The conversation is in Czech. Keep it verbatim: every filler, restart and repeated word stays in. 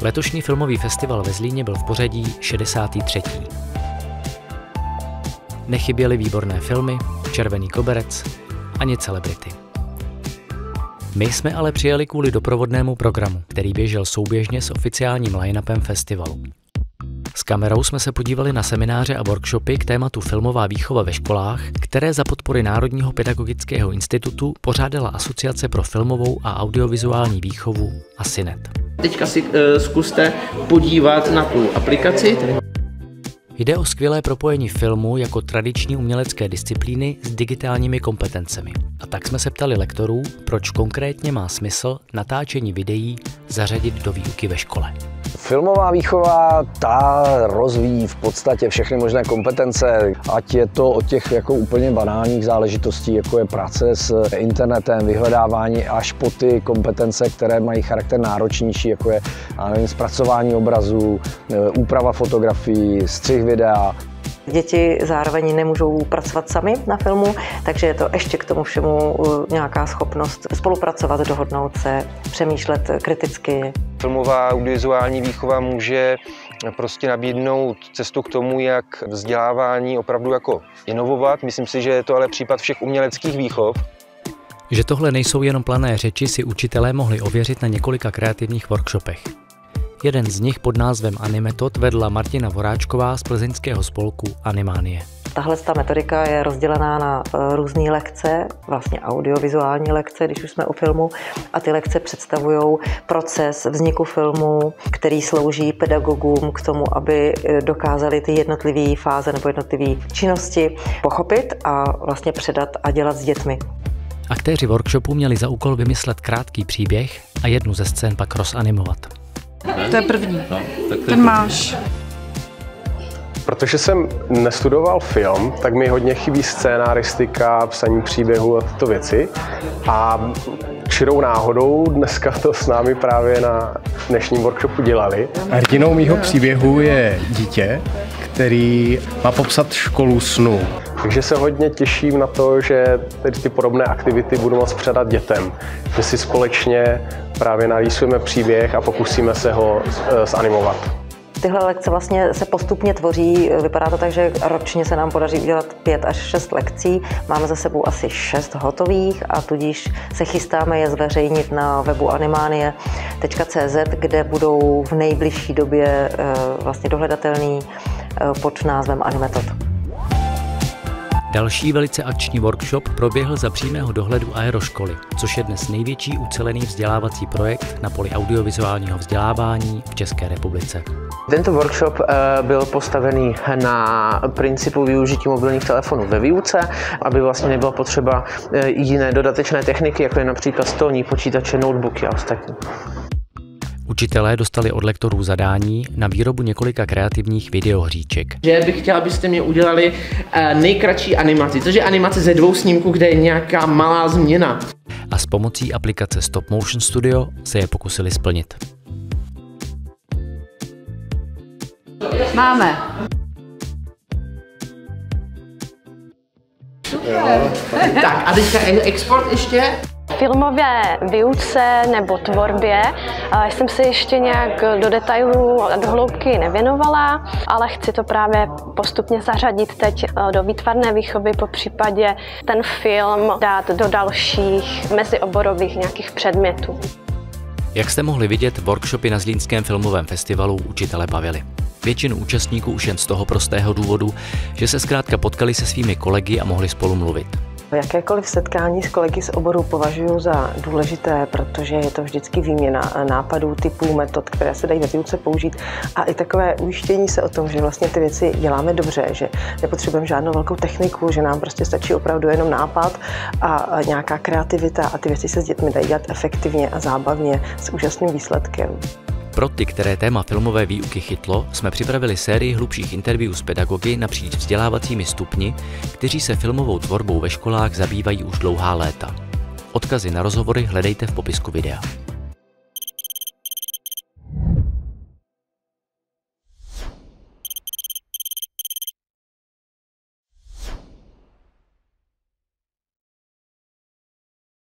Letošní filmový festival ve Zlíně byl v pořadí šedesátý třetí Nechyběly výborné filmy, červený koberec ani celebrity. My jsme ale přijeli kvůli doprovodnému programu, který běžel souběžně s oficiálním line-upem festivalu. S kamerou jsme se podívali na semináře a workshopy k tématu filmová výchova ve školách, které za podpory Národního pedagogického institutu pořádala Asociace pro filmovou a audiovizuální výchovu ASINET. Teďka si uh, zkuste podívat na tu aplikaci. Jde o skvělé propojení filmu jako tradiční umělecké disciplíny s digitálními kompetencemi. A tak jsme se ptali lektorů, proč konkrétně má smysl natáčení videí zařadit do výuky ve škole. Filmová výchova, ta rozvíjí v podstatě všechny možné kompetence, ať je to od těch jako úplně banálních záležitostí, jako je práce s internetem, vyhledávání, až po ty kompetence, které mají charakter náročnější, jako je nevím, zpracování obrazů, úprava fotografií, střih videa. Děti zároveň nemůžou pracovat sami na filmu, takže je to ještě k tomu všemu nějaká schopnost spolupracovat, dohodnout se, přemýšlet kriticky. Filmová audiovizuální výchova může prostě nabídnout cestu k tomu, jak vzdělávání opravdu jako inovovat. Myslím si, že je to ale případ všech uměleckých výchov. Že tohle nejsou jenom plané řeči, si učitelé mohli ověřit na několika kreativních workshopech. Jeden z nich pod názvem Animetod vedla Martina Voráčková z plzeňského spolku Animánie. Tahle ta metodika je rozdělená na různé lekce, vlastně audiovizuální lekce, když už jsme u filmu, a ty lekce představují proces vzniku filmu, který slouží pedagogům k tomu, aby dokázali ty jednotlivé fáze nebo jednotlivé činnosti pochopit a vlastně předat a dělat s dětmi. Aktéři workshopu měli za úkol vymyslet krátký příběh a jednu ze scén pak rozanimovat. To je první. No, tak to Ten máš. Protože jsem nestudoval film, tak mi hodně chybí scénaristika, psaní příběhu a tyto věci. A čirou náhodou dneska to s námi právě na dnešním workshopu dělali. Hrdinou mýho příběhu je dítě, který má popsat školu snů. Takže se hodně těším na to, že ty podobné aktivity budu moct předat dětem. Že si společně právě narýsujeme příběh a pokusíme se ho zanimovat. Tyhle lekce vlastně se postupně tvoří, vypadá to tak, že ročně se nám podaří udělat pět až šest lekcí. Máme za sebou asi šest hotových a tudíž se chystáme je zveřejnit na webu animanie tečka cé zet, kde budou v nejbližší době vlastně dohledatelný pod názvem Animetod. Další velice akční workshop proběhl za přímého dohledu Aeroškoly, což je dnes největší ucelený vzdělávací projekt na poli audiovizuálního vzdělávání v České republice. Tento workshop byl postavený na principu využití mobilních telefonů ve výuce, aby vlastně nebyla potřeba jiné dodatečné techniky, jako je například stolní počítače, notebooky a ostatní. Učitelé dostali od lektorů zadání na výrobu několika kreativních videohříček. Že bych chtěla, abyste mě udělali nejkratší animaci, což je animace ze dvou snímků, kde je nějaká malá změna. A s pomocí aplikace Stop Motion Studio se je pokusili splnit. Máme. Tak a teďka export ještě. Filmové výuce nebo tvorbě jsem se ještě nějak do detailů a do hloubky nevěnovala, ale chci to právě postupně zařadit teď do výtvarné výchovy, po případě ten film dát do dalších mezioborových nějakých předmětů. Jak jste mohli vidět, workshopy na Zlínském filmovém festivalu učitele bavili. Většinu účastníků už jen z toho prostého důvodu, že se zkrátka potkali se svými kolegy a mohli spolu mluvit. Jakékoliv setkání s kolegy z oboru považuji za důležité, protože je to vždycky výměna nápadů, typů, metod, které se dají ve výuce použít a i takové ujištění se o tom, že vlastně ty věci děláme dobře, že nepotřebujeme žádnou velkou techniku, že nám prostě stačí opravdu jenom nápad a nějaká kreativita a ty věci se s dětmi dají dělat efektivně a zábavně s úžasným výsledkem. Pro ty, které téma filmové výuky chytlo, jsme připravili sérii hlubších interviewů s pedagogy napříč vzdělávacími stupni, kteří se filmovou tvorbou ve školách zabývají už dlouhá léta. Odkazy na rozhovory hledejte v popisku videa.